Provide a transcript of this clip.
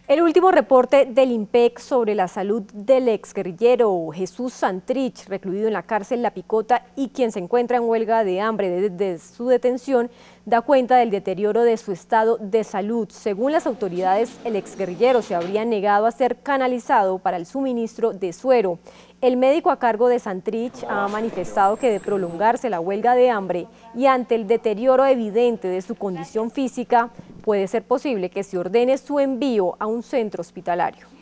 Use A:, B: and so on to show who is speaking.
A: El último reporte del INPEC sobre la salud del exguerrillero Jesús Santrich, recluido en la cárcel La Picota y quien se encuentra en huelga de hambre desde su detención, da cuenta del deterioro de su estado de salud. Según las autoridades, el exguerrillero se habría negado a ser canalizado para el suministro de suero. El médico a cargo de Santrich ha manifestado que de prolongarse la huelga de hambre y ante el deterioro evidente de su condición física, puede ser posible que se ordene su envío a un centro hospitalario.